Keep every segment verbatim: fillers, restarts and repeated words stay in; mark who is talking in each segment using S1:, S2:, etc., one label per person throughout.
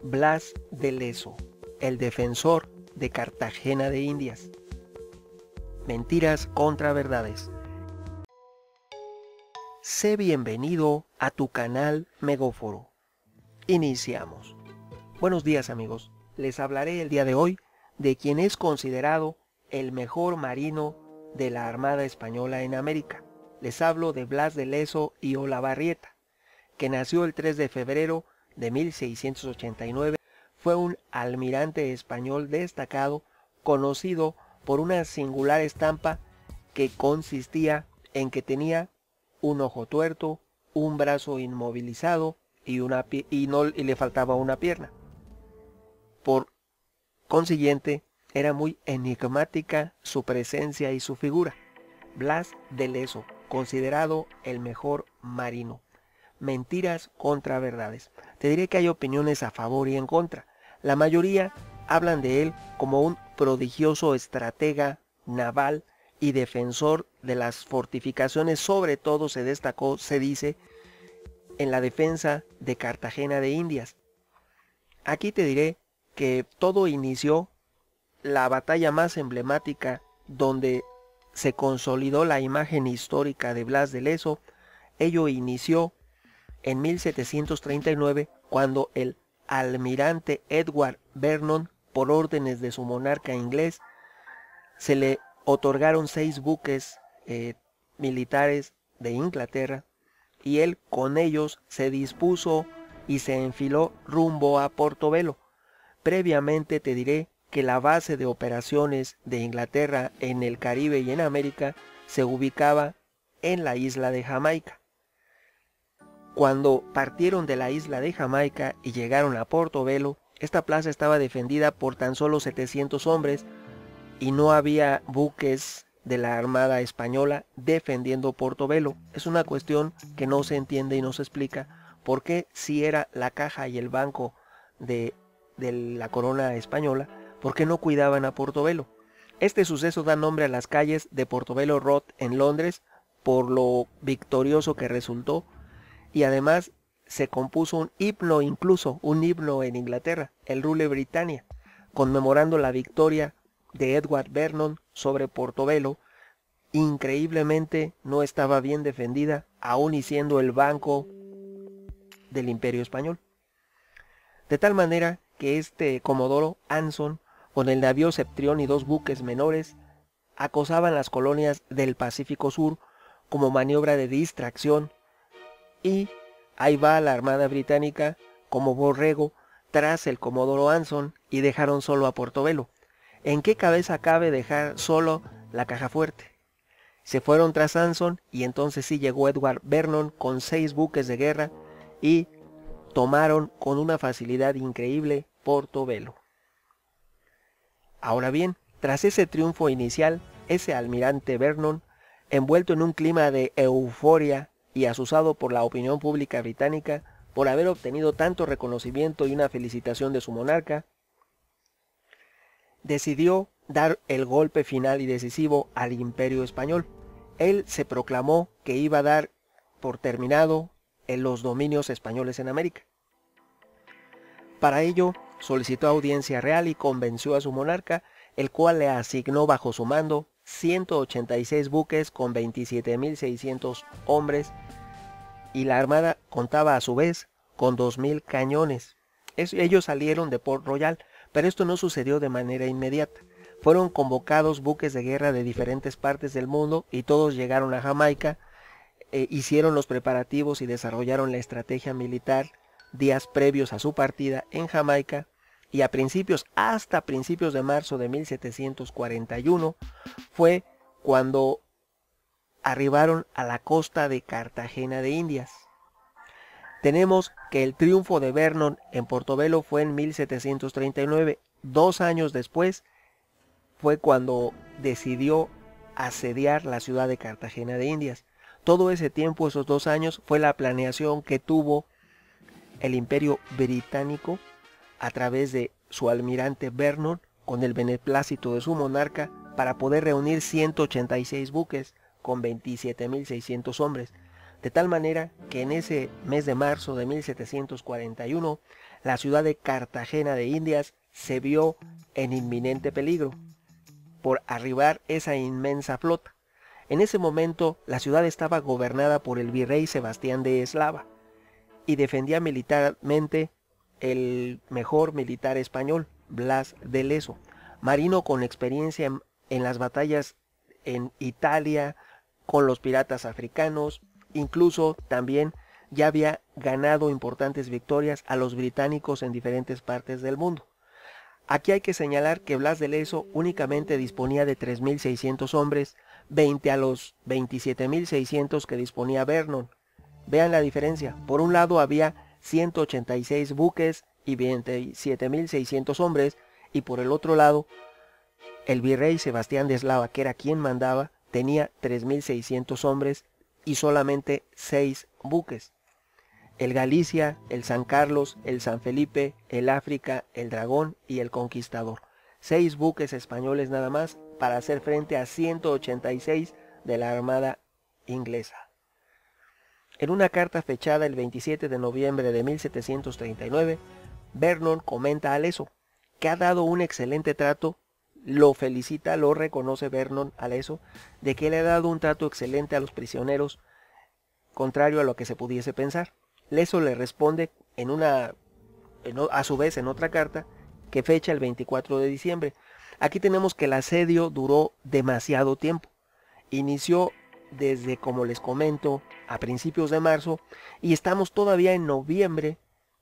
S1: Blas de Lezo, el defensor de Cartagena de Indias. Mentiras contra verdades. Sé bienvenido a tu canal Megóforo. Iniciamos. Buenos días amigos, les hablaré el día de hoy de quien es considerado el mejor marino de la Armada Española en América. Les hablo de Blas de Lezo y Olavarrieta, que nació el tres de febrero de mil seiscientos ochenta y nueve, fue un almirante español destacado, conocido por una singular estampa que consistía en que tenía un ojo tuerto, un brazo inmovilizado y, una y, no, y le faltaba una pierna. Por consiguiente, era muy enigmática su presencia y su figura. Blas de Lezo, considerado el mejor marino. Mentiras contra verdades. Te diré que hay opiniones a favor y en contra. La mayoría hablan de él como un prodigioso estratega naval y defensor de las fortificaciones. Sobre todo se destacó, se dice, en la defensa de Cartagena de Indias. Aquí te diré que todo inició, la batalla más emblemática donde se consolidó la imagen histórica de Blas de Lezo. Ello inició en mil setecientos treinta y nueve, cuando el almirante Edward Vernon, por órdenes de su monarca inglés, se le otorgaron seis buques eh, militares de Inglaterra, y él con ellos se dispuso y se enfiló rumbo a Portobelo. Previamente te diré que la base de operaciones de Inglaterra en el Caribe y en América se ubicaba en la isla de Jamaica. Cuando partieron de la isla de Jamaica y llegaron a Portobelo, esta plaza estaba defendida por tan solo setecientos hombres y no había buques de la Armada Española defendiendo Portobelo. Es una cuestión que no se entiende y no se explica por qué, si era la caja y el banco de, de la corona española, por qué no cuidaban a Portobelo. Este suceso da nombre a las calles de Portobelo Road en Londres por lo victorioso que resultó. Y además se compuso un himno, incluso un himno en Inglaterra, el Rule Britannia, conmemorando la victoria de Edward Vernon sobre Portobelo. Increíblemente no estaba bien defendida, aun y siendo el banco del Imperio Español. De tal manera que este Comodoro Anson, con el navío Septrión y dos buques menores, acosaban las colonias del Pacífico Sur como maniobra de distracción. Y ahí va la Armada Británica como borrego tras el Comodoro Anson y dejaron solo a Portobelo. ¿En qué cabeza cabe dejar solo la caja fuerte? Se fueron tras Anson y entonces sí llegó Edward Vernon con seis buques de guerra y tomaron con una facilidad increíble Portobelo. Ahora bien, tras ese triunfo inicial, ese almirante Vernon, envuelto en un clima de euforia y asusado por la opinión pública británica por haber obtenido tanto reconocimiento y una felicitación de su monarca, decidió dar el golpe final y decisivo al Imperio Español. Él se proclamó que iba a dar por terminado en los dominios españoles en América. Para ello solicitó audiencia real y convenció a su monarca, el cual le asignó bajo su mando ciento ochenta y seis buques con veintisiete mil seiscientos hombres, y la armada contaba a su vez con dos mil cañones. Es, ellos salieron de Port Royal, pero esto no sucedió de manera inmediata. Fueron convocados buques de guerra de diferentes partes del mundo y todos llegaron a Jamaica, eh, hicieron los preparativos y desarrollaron la estrategia militar días previos a su partida en Jamaica, y a principios, hasta principios de marzo de mil setecientos cuarenta y uno, fue cuando arribaron a la costa de Cartagena de Indias. Tenemos que el triunfo de Vernon en Portobelo fue en mil setecientos treinta y nueve. Dos años después fue cuando decidió asediar la ciudad de Cartagena de Indias. Todo ese tiempo, esos dos años, fue la planeación que tuvo el Imperio Británico a través de su almirante Vernon, con el beneplácito de su monarca, para poder reunir ciento ochenta y seis buques con veintisiete mil seiscientos hombres. de tal manera que en ese mes de marzo de mil setecientos cuarenta y uno la ciudad de Cartagena de Indias se vio en inminente peligro por arribar esa inmensa flota. En ese momento la ciudad estaba gobernada por el virrey Sebastián de Eslava y defendía militarmente el mejor militar español, Blas de Leso, marino con experiencia en, en las batallas en Italia, con los piratas africanos, incluso también ya había ganado importantes victorias a los británicos en diferentes partes del mundo. Aquí hay que señalar que Blas de Leso únicamente disponía de tres mil seiscientos hombres, veinte a los veintisiete mil seiscientos que disponía Vernon. Vean la diferencia. Por un lado había ciento ochenta y seis buques y veintisiete mil seiscientos hombres, y por el otro lado, el virrey Sebastián de Eslava, que era quien mandaba, tenía tres mil seiscientos hombres y solamente seis buques. El Galicia, el San Carlos, el San Felipe, el África, el Dragón y el Conquistador. Seis buques españoles nada más para hacer frente a ciento ochenta y seis de la Armada inglesa. En una carta fechada el veintisiete de noviembre de mil setecientos treinta y nueve, Vernon comenta a Leso que ha dado un excelente trato, lo felicita, lo reconoce Vernon a Leso, de que le ha dado un trato excelente a los prisioneros, contrario a lo que se pudiese pensar. Leso le responde en una, en, a su vez en otra carta, que fecha el veinticuatro de diciembre. Aquí tenemos que el asedio duró demasiado tiempo. Inició desde, como les comento, a principios de marzo y estamos todavía en noviembre.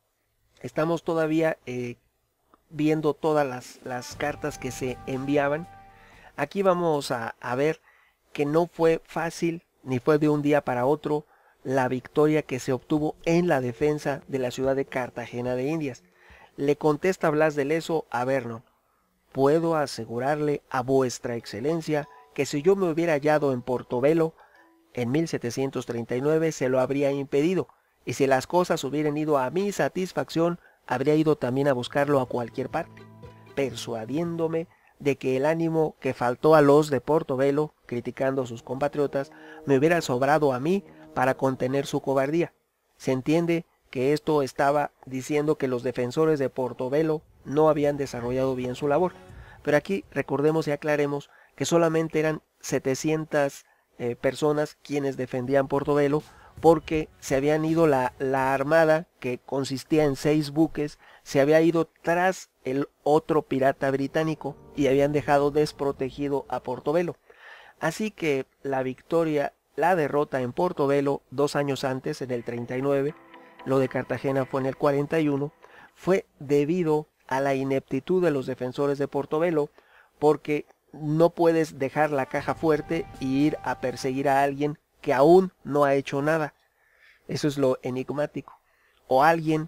S1: Estamos todavía eh, viendo todas las, las cartas que se enviaban. Aquí vamos a, a ver que no fue fácil ni fue de un día para otro la victoria que se obtuvo en la defensa de la ciudad de Cartagena de Indias. Le contesta Blas de Leso a Vernon: puedo asegurarle a vuestra excelencia que si yo me hubiera hallado en Portobelo en mil setecientos treinta y nueve se lo habría impedido, y si las cosas hubieran ido a mi satisfacción, habría ido también a buscarlo a cualquier parte, persuadiéndome de que el ánimo que faltó a los de Portobelo, criticando a sus compatriotas, me hubiera sobrado a mí para contener su cobardía. Se entiende que esto estaba diciendo que los defensores de Portobelo no habían desarrollado bien su labor, pero aquí recordemos y aclaremos que solamente eran setecientas eh, personas quienes defendían Portobelo, porque se habían ido la, la armada, que consistía en seis buques, se había ido tras el otro pirata británico y habían dejado desprotegido a Portobelo. Así que la victoria, la derrota en Portobelo dos años antes, en el treinta y nueve, lo de Cartagena fue en el cuarenta y uno, fue debido a la ineptitud de los defensores de Portobelo, porque no puedes dejar la caja fuerte y ir a perseguir a alguien que aún no ha hecho nada. Eso es lo enigmático. O alguien,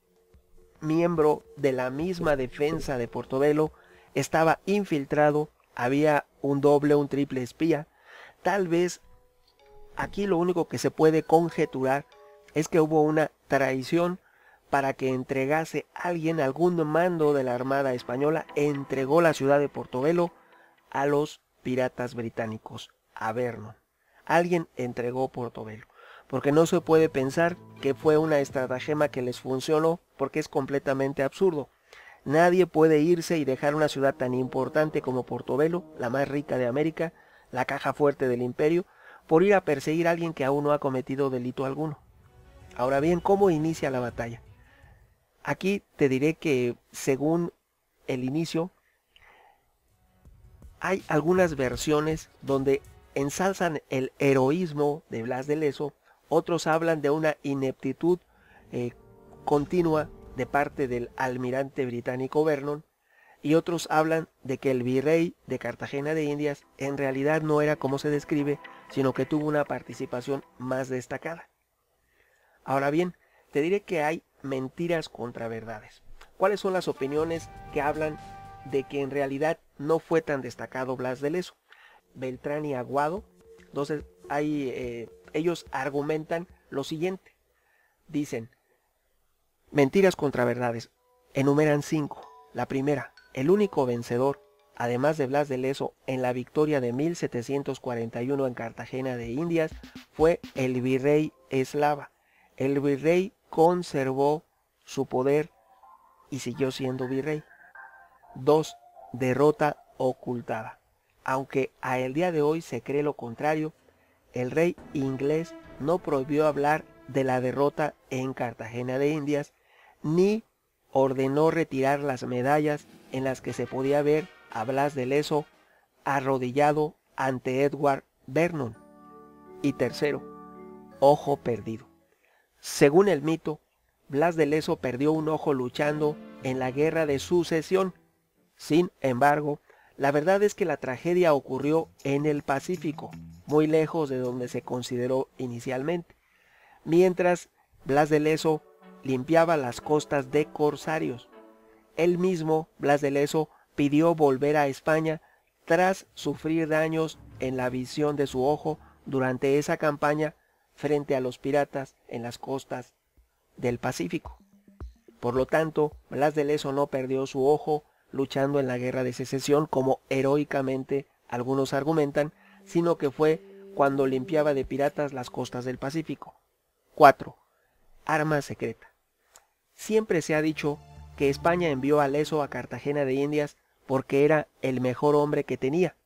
S1: miembro de la misma defensa de Portobelo, estaba infiltrado, había un doble, un triple espía. Tal vez aquí lo único que se puede conjeturar es que hubo una traición para que entregase alguien, algún mando de la Armada Española, entregó la ciudad de Portobelo a los piratas británicos, a Vernon. Alguien entregó Portobelo, porque no se puede pensar que fue una estratagema que les funcionó, porque es completamente absurdo. Nadie puede irse y dejar una ciudad tan importante como Portobelo, la más rica de América, la caja fuerte del imperio, por ir a perseguir a alguien que aún no ha cometido delito alguno. Ahora bien, ¿cómo inicia la batalla? Aquí te diré que según el inicio, hay algunas versiones donde ensalzan el heroísmo de Blas de Leso, otros hablan de una ineptitud eh, continua de parte del almirante británico Vernon, y otros hablan de que el virrey de Cartagena de Indias en realidad no era como se describe, sino que tuvo una participación más destacada. Ahora bien, te diré que hay mentiras contra verdades. ¿Cuáles son las opiniones que hablan de que en realidad no fue tan destacado Blas de Leso? Beltrán y Aguado, entonces hay, eh, ellos argumentan lo siguiente. Dicen, mentiras contra verdades, enumeran cinco. La primera, el único vencedor además de Blas de Lezo, en la victoria de mil setecientos cuarenta y uno en Cartagena de Indias, fue el virrey Eslava. El virrey conservó su poder y siguió siendo virrey. dos. Derrota ocultada. Aunque a el día de hoy se cree lo contrario, el rey inglés no prohibió hablar de la derrota en Cartagena de Indias, ni ordenó retirar las medallas en las que se podía ver a Blas de Lezo arrodillado ante Edward Vernon. Y tercero, ojo perdido. Según el mito, Blas de Lezo perdió un ojo luchando en la Guerra de Sucesión. Sin embargo, la verdad es que la tragedia ocurrió en el Pacífico, muy lejos de donde se consideró inicialmente, mientras Blas de Lezo limpiaba las costas de corsarios. Él mismo, Blas de Lezo, pidió volver a España tras sufrir daños en la visión de su ojo durante esa campaña frente a los piratas en las costas del Pacífico. Por lo tanto, Blas de Lezo no perdió su ojo luchando en la Guerra de Secesión como heroicamente algunos argumentan, sino que fue cuando limpiaba de piratas las costas del Pacífico. cuatro. Arma secreta. Siempre se ha dicho que España envió a Lezo a Cartagena de Indias porque era el mejor hombre que tenía,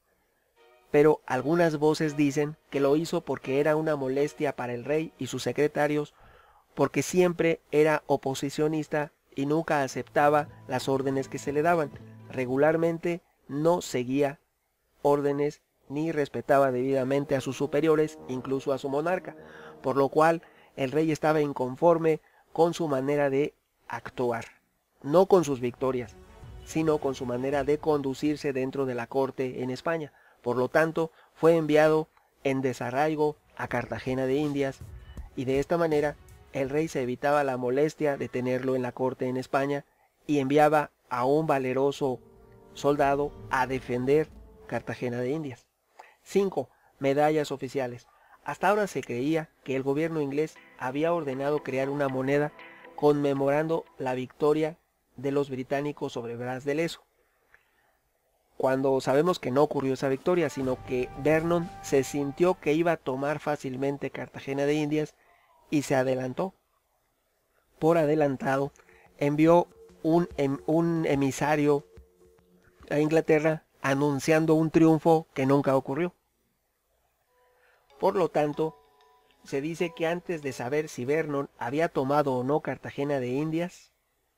S1: pero algunas voces dicen que lo hizo porque era una molestia para el rey y sus secretarios, porque siempre era oposicionista y nunca aceptaba las órdenes que se le daban. Regularmente no seguía órdenes ni respetaba debidamente a sus superiores, incluso a su monarca, por lo cual el rey estaba inconforme con su manera de actuar, no con sus victorias, sino con su manera de conducirse dentro de la corte en España. Por lo tanto, fue enviado en desarraigo a Cartagena de Indias, y de esta manera el rey se evitaba la molestia de tenerlo en la corte en España y enviaba a un valeroso soldado a defender Cartagena de Indias. cinco. Medallas oficiales. Hasta ahora se creía que el gobierno inglés había ordenado crear una moneda conmemorando la victoria de los británicos sobre Blas de Lezo, cuando sabemos que no ocurrió esa victoria, sino que Vernon se sintió que iba a tomar fácilmente Cartagena de Indias y se adelantó. Por adelantado, envió un, em, un emisario a Inglaterra anunciando un triunfo que nunca ocurrió. Por lo tanto, se dice que antes de saber si Vernon había tomado o no Cartagena de Indias,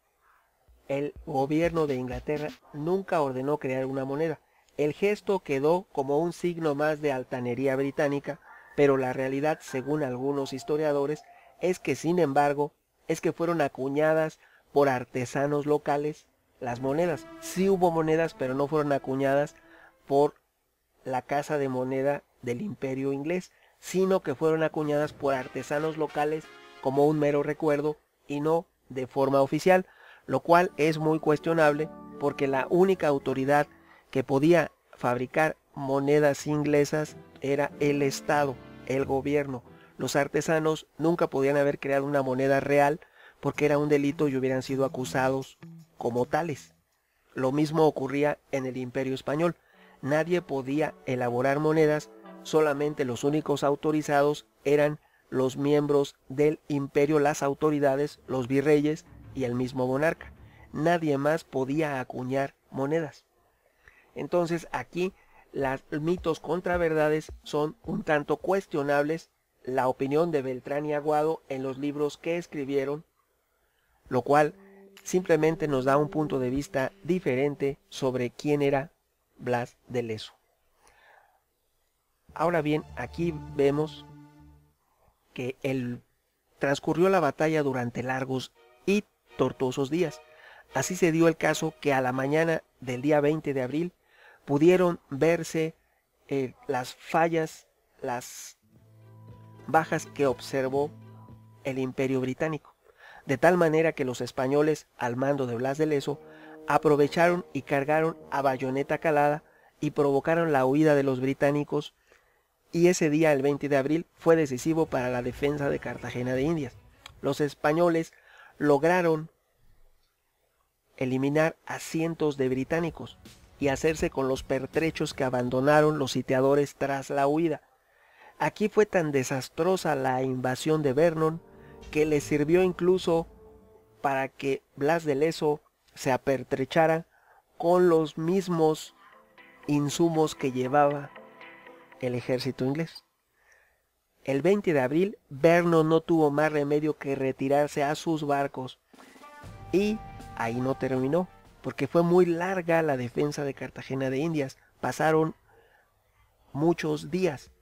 S1: el gobierno de Inglaterra nunca ordenó crear una moneda. El gesto quedó como un signo más de altanería británica, pero la realidad, según algunos historiadores, es que sin embargo, es que fueron acuñadas por artesanos locales las monedas. Sí hubo monedas, pero no fueron acuñadas por la casa de moneda del Imperio inglés, sino que fueron acuñadas por artesanos locales como un mero recuerdo y no de forma oficial, lo cual es muy cuestionable porque la única autoridad que podía fabricar monedas inglesas era el Estado, el gobierno. Los artesanos nunca podían haber creado una moneda real porque era un delito y hubieran sido acusados como tales. Lo mismo ocurría en el Imperio español. Nadie podía elaborar monedas, solamente los únicos autorizados eran los miembros del imperio, las autoridades, los virreyes y el mismo monarca. Nadie más podía acuñar monedas. Entonces aquí los mitos contra verdades son un tanto cuestionables. La opinión de Beltrán y Aguado en los libros que escribieron, lo cual simplemente nos da un punto de vista diferente sobre quién era Blas de Lezo. Ahora bien, aquí vemos que el, transcurrió la batalla durante largos y tortuosos días. Así se dio el caso que a la mañana del día veinte de abril pudieron verse eh, las fallas, las bajas que observó el Imperio británico, de tal manera que los españoles, al mando de Blas de Lezo, aprovecharon y cargaron a bayoneta calada y provocaron la huida de los británicos, y ese día, el veinte de abril, fue decisivo para la defensa de Cartagena de Indias. Los españoles lograron eliminar a cientos de británicos, y hacerse con los pertrechos que abandonaron los sitiadores tras la huida. Aquí fue tan desastrosa la invasión de Vernon que le sirvió incluso para que Blas de Leso se apertrechara con los mismos insumos que llevaba el ejército inglés. El veinte de abril, Vernon no tuvo más remedio que retirarse a sus barcos. Y ahí no terminó, porque fue muy larga la defensa de Cartagena de Indias. Pasaron muchos días.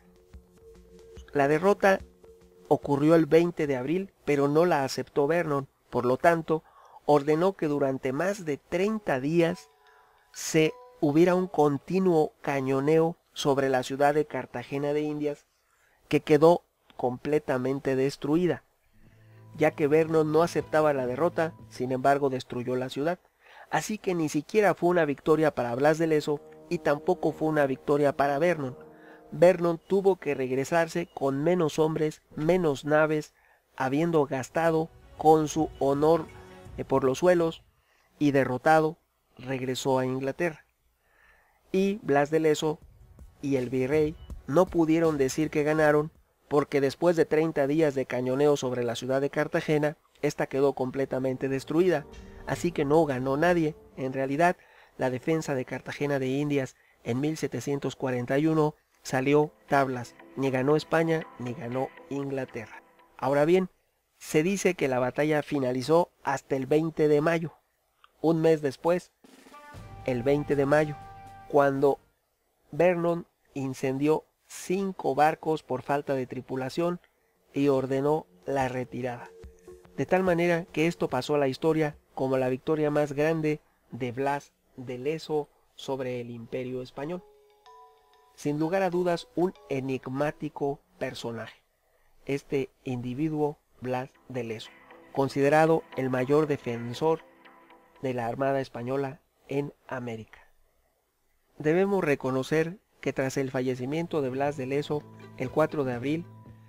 S1: La derrota ocurrió el veinte de abril, pero no la aceptó Vernon. Por lo tanto, ordenó que durante más de treinta días se hubiera un continuo cañoneo sobre la ciudad de Cartagena de Indias, que quedó completamente destruida. Ya que Vernon no aceptaba la derrota, sin embargo destruyó la ciudad. Así que ni siquiera fue una victoria para Blas de Leso y tampoco fue una victoria para Vernon. Vernon tuvo que regresarse con menos hombres, menos naves, habiendo gastado con su honor por los suelos, y derrotado regresó a Inglaterra. Y Blas de Leso y el virrey no pudieron decir que ganaron, porque después de treinta días de cañoneo sobre la ciudad de Cartagena, esta quedó completamente destruida, así que no ganó nadie. En realidad, la defensa de Cartagena de Indias en mil setecientos cuarenta y uno salió tablas, ni ganó España ni ganó Inglaterra. Ahora bien, se dice que la batalla finalizó hasta el veinte de mayo, un mes después, el veinte de mayo, cuando Vernon incendió cinco barcos por falta de tripulación y ordenó la retirada. De tal manera que esto pasó a la historia como la victoria más grande de Blas de Leso sobre el Imperio Español. Sin lugar a dudas, un enigmático personaje, este individuo Blas de Leso, considerado el mayor defensor de la Armada Española en América. Debemos reconocer que tras el fallecimiento de Blas de Leso, el cuatro de abril,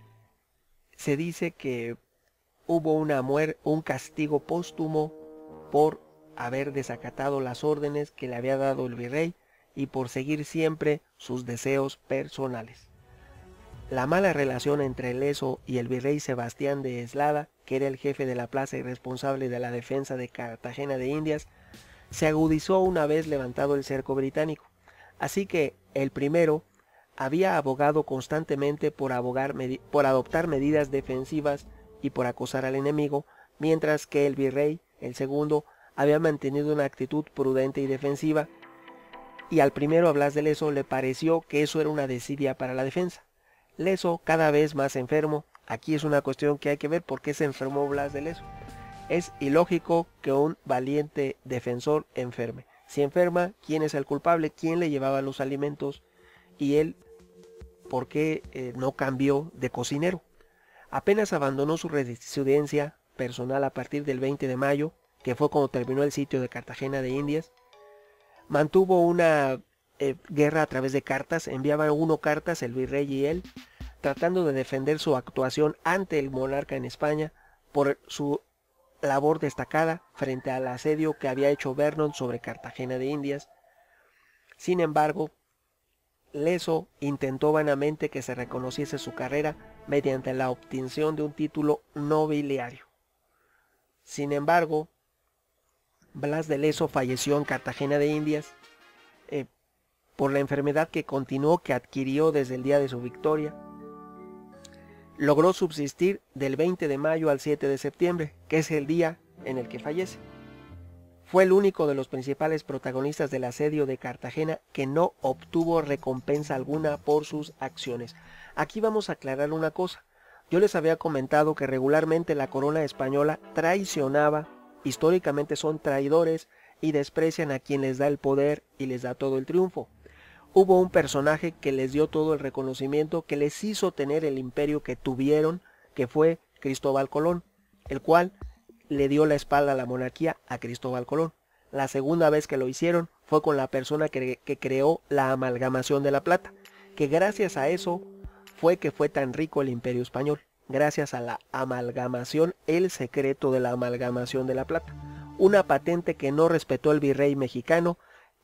S1: se dice que hubo una muer- un castigo póstumo por haber desacatado las órdenes que le había dado el virrey y por seguir siempre sus deseos personales. La mala relación entre Leso y el virrey Sebastián de Eslada, que era el jefe de la plaza y responsable de la defensa de Cartagena de Indias, se agudizó una vez levantado el cerco británico. Así que el primero había abogado constantemente por, abogar, por adoptar medidas defensivas y por acosar al enemigo, mientras que el virrey, el segundo, había mantenido una actitud prudente y defensiva, y al primero, a Blas de Leso, le pareció que eso era una desidia para la defensa. Leso, cada vez más enfermo, aquí es una cuestión que hay que ver por qué se enfermó Blas de Leso. Es ilógico que un valiente defensor enferme. Si enferma, ¿quién es el culpable? ¿Quién le llevaba los alimentos? Y él, ¿por qué eh, no cambió de cocinero? Apenas abandonó su residencia personal a partir del veinte de mayo, que fue cuando terminó el sitio de Cartagena de Indias. Mantuvo una eh, guerra a través de cartas, enviaba uno cartas, el virrey y él, tratando de defender su actuación ante el monarca en España por su labor destacada frente al asedio que había hecho Vernon sobre Cartagena de Indias. Sin embargo, Leso intentó vanamente que se reconociese su carrera mediante la obtención de un título nobiliario. Sin embargo, Blas de Leso falleció en Cartagena de Indias eh, por la enfermedad que continuó, que adquirió desde el día de su victoria. Logró subsistir del veinte de mayo al siete de septiembre, que es el día en el que fallece. Fue el único de los principales protagonistas del asedio de Cartagena que no obtuvo recompensa alguna por sus acciones. Aquí vamos a aclarar una cosa. Yo les había comentado que regularmente la corona española traicionaba, históricamente son traidores y desprecian a quien les da el poder y les da todo el triunfo. Hubo un personaje que les dio todo el reconocimiento, que les hizo tener el imperio que tuvieron, que fue Cristóbal Colón, el cual le dio la espalda a la monarquía a Cristóbal Colón. La segunda vez que lo hicieron fue con la persona que, que creó la amalgamación de la plata, que gracias a eso fue que fue tan rico el imperio español, gracias a la amalgamación, el secreto de la amalgamación de la plata, una patente que no respetó el virrey mexicano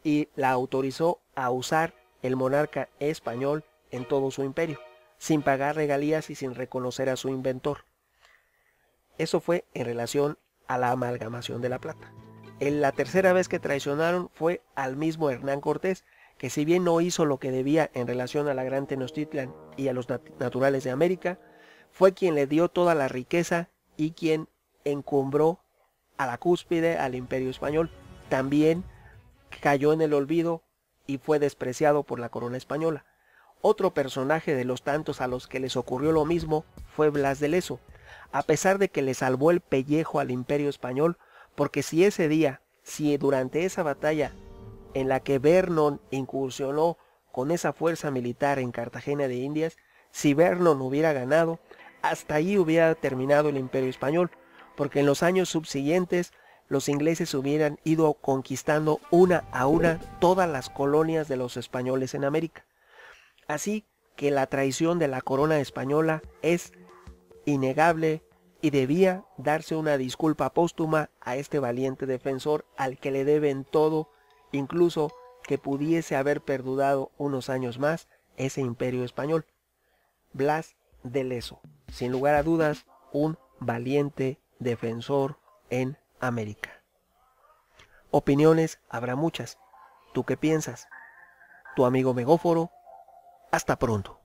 S1: y la autorizó a usar el monarca español en todo su imperio, sin pagar regalías y sin reconocer a su inventor. Eso fue en relación a la amalgamación de la plata. En la tercera vez que traicionaron fue al mismo Hernán Cortés, que si bien no hizo lo que debía en relación a la Gran Tenochtitlan y a los nat naturales de América, fue quien le dio toda la riqueza y quien encumbró a la cúspide al Imperio Español. También cayó en el olvido y fue despreciado por la corona española. Otro personaje de los tantos a los que les ocurrió lo mismo fue Blas de Lezo, a pesar de que le salvó el pellejo al Imperio Español, porque si ese día, si durante esa batalla en la que Vernon incursionó con esa fuerza militar en Cartagena de Indias, si Vernon hubiera ganado, hasta ahí hubiera terminado el Imperio Español, porque en los años subsiguientes los ingleses hubieran ido conquistando una a una todas las colonias de los españoles en América. Así que la traición de la corona española es innegable y debía darse una disculpa póstuma a este valiente defensor al que le deben todo, incluso que pudiese haber perdurado unos años más ese imperio español. Blas de Lezo, sin lugar a dudas, un valiente defensor en América. Opiniones habrá muchas. ¿Tú qué piensas? Tu amigo Megóforo. Hasta pronto.